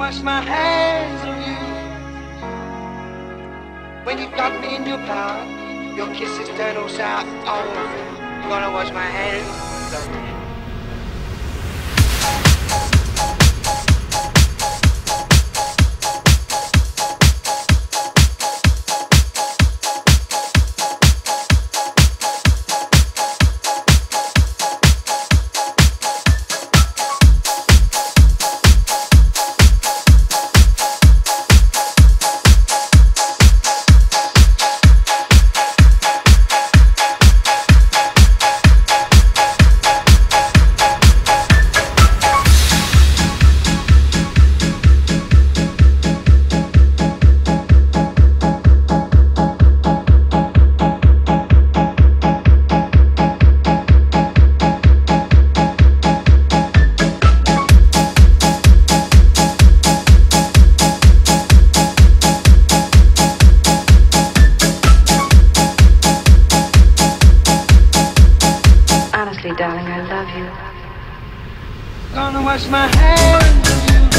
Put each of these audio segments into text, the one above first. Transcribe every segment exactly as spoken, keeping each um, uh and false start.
wash my hands of you. When you've got me in your power, your kisses turn all south. Oh, I'm gonna wash my hands of you. Darling, I love you. Gonna wash my hands of you.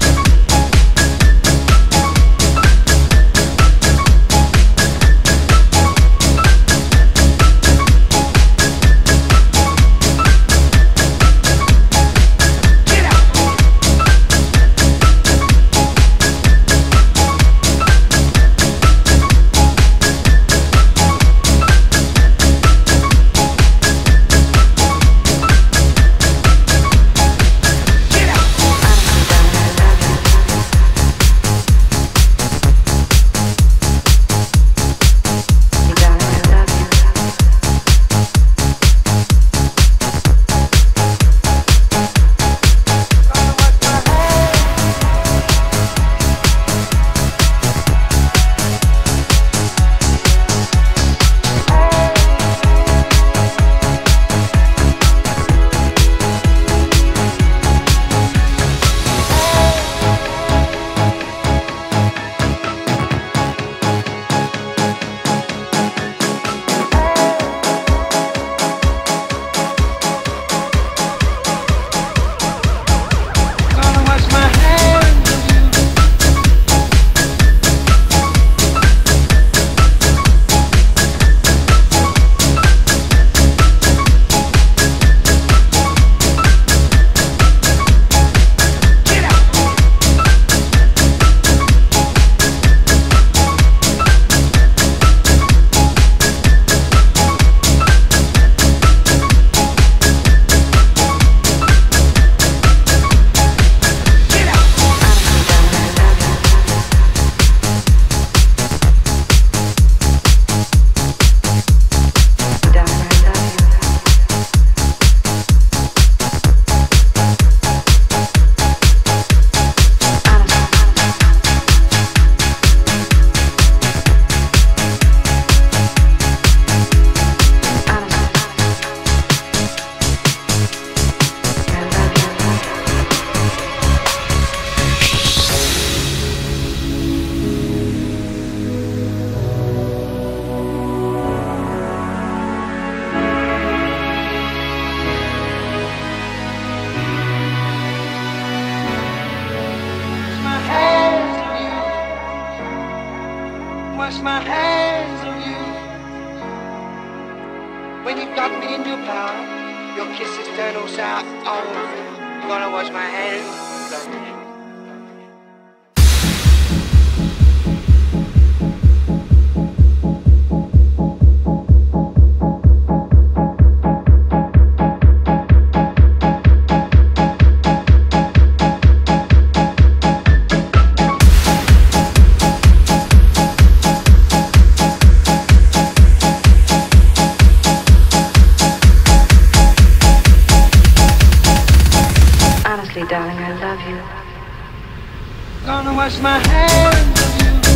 Wash my hands of you. When you've got me in your power, your kisses turn all south. Oh, I'm gonna wash my hands of you. Darling, I love you. Gonna wash my hands of you.